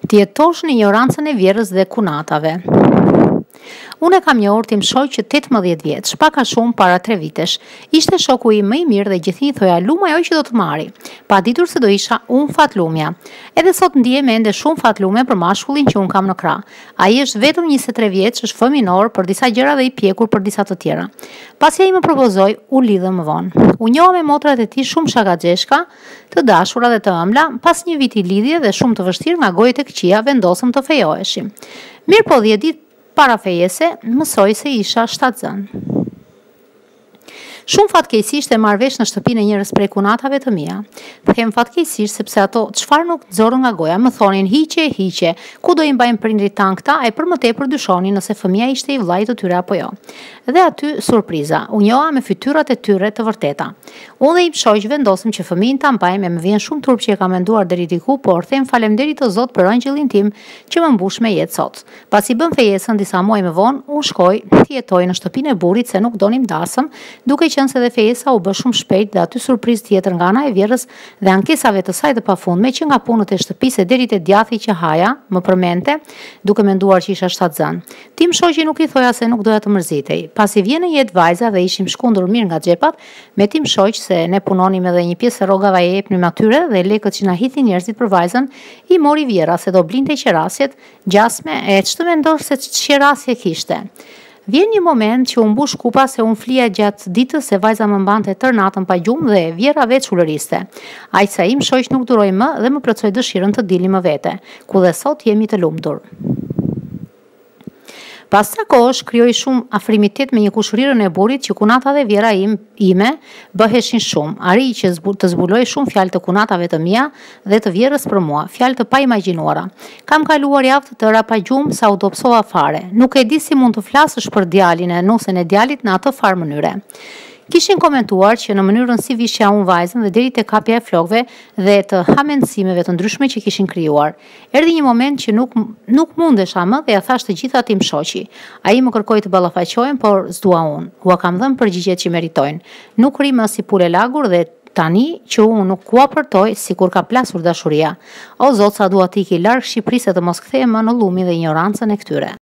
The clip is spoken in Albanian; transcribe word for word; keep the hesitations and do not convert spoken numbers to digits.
Të jetosh në ignorancën e vjerës dhe kunatave. Unë e kam njohur tim shoq që tetëmbëdhjetë vjeç, pak a shumë para tre vitesh, ishte shoku im më i mirë dhe gjithnjë thoja luma ajo që do të marri, pa ditur se do isha unë fatlumja. Edhe sot ndihem ende shumë fatlume për mashkullin që unë kam në krah. Ai është vetëm njëzet e tre vjeç, është fëminor për disa gjëra dhe i pjekur për disa të tjera. Pasi ai më propozoi, u lidhëm më vonë. U njoha me motrat e tij shumë shakaxheshka, të dashura dhe të ëmbla, pas një viti lidhje dhe shumë të vështirë nga gojët e këqija vendosëm të fejoheshim. Mirë po dhjetë ditë para fejese, mësoj se isha shtatzën. Shumë fatkeqësisht e marr vesh në shtëpinë e njërës prej kunatave të mia. Them fatkeqësisht sepse ato çfarë nuk nxorën nga goja, më thonin hiqe, hiqe, ku do i mbajnë prindrit tan këta, e për më tepër dyshonin nëse fëmia ishte i vllajt të tyre apo jo. Dhe aty surpriza, u njoha me fytyrat e tyre të vërteta. Unë dhe i shoq vendosëm që fëmijën ta mbajmë, me vjen shumë turp që e kam menduar deri diku, por them faleminderit të Zot për angjëllin tim që më mbush me jetë sot. Pasi bën fejesën disa muaj më vonë, unë shkoj të jetoj në shtëpinë e burrit se nuk donim dasëm, duke qenë se dhe fejesa u bë shumë shpejt dhe aty surprizë tjetër nga ana e vjerrës dhe ankesave të saj të pafundme që nga punët e shtëpisë deri te djathi që haja, më përmente, duke menduar që isha shtatzën. Tim shoqi nuk i thoja se nuk doja të mërzitej. Pasi vjen në jetë vajza dhe ishim shkundur mirë nga xhepat, me tim shoq se ne punonim edhe një pjesë rrogave e jepnim atyre dhe lekët që na hithin njerëzit për vajzën, i mori vjera se do blinte qerasjet, gjasme e ç'të mendosh se qerasje kishte. Vjen një moment që u mbush kupa se unë flija gjatë ditës se vajza më mbante tër natën pa gjumë dhe vjera veç ulëriste. Aq sa im shoq nuk duroi më dhe më plotësoi dëshirën të dilni më vete, ku dhe sot jemi të lumtur. Pas sa kohësh krijoi shumë afrimitet me një kushërirën e burrit që kunata dhe vjera im, ime bëheshin shumë. Arri që zbu, të zbuloj shumë fjalë të kunatave të mia dhe të vjerës për mua, fjalë të paimagjinuara. Kam kaluar javë të tëra pa gjumë sa u dobësova fare. Nuk e di si mund të flasësh për djalin e nusen e djalit në atë farë mënyre. Kishin komentuar që në mënyrën si vishja unë vajzën dhe deri te kapja e flokëve dhe të hamendësimeve të ndryshme që kishin krijuar. Erdhi një moment që nuk nuk mundesha më dhe ja thash të gjitha tim shoqi. Ai më kërkoi të ballafaqohem, por s'dua unë. Ua kam dhënë përgjigjet që meritojnë. Nuk ri më si pule lagur dhe tani që unë nuk ua përtoj si kur ka plasur dashuria. O Zot, sa dua të iki larg Shqipërisë të mos kthehem më në llumin dhe ignorancën e këtyre.